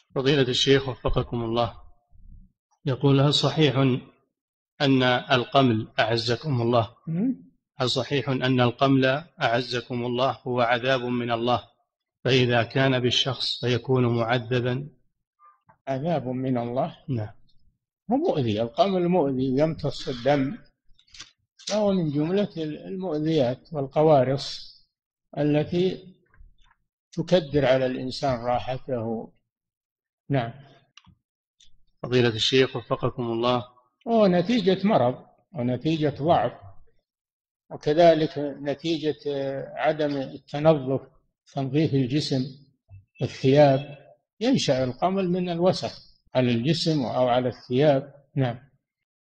فضيلة الشيخ وفقكم الله، يقول هل صحيح أن القمل أعزكم الله، هل صحيح أن القمل أعزكم الله هو عذاب من الله، فإذا كان بالشخص فيكون معذبا؟ عذاب من الله؟ نعم. هو مؤذي، القمل مؤذي، يمتص الدم، فهو من جملة المؤذيات والقوارص التي تكدر على الإنسان راحته. نعم. فضيلة الشيخ وفقكم الله، ونتيجة مرض ونتيجة ضعف، وكذلك نتيجة عدم التنظف، تنظيف الجسم، الثياب، ينشأ القمل من الوسخ على الجسم أو على الثياب. نعم.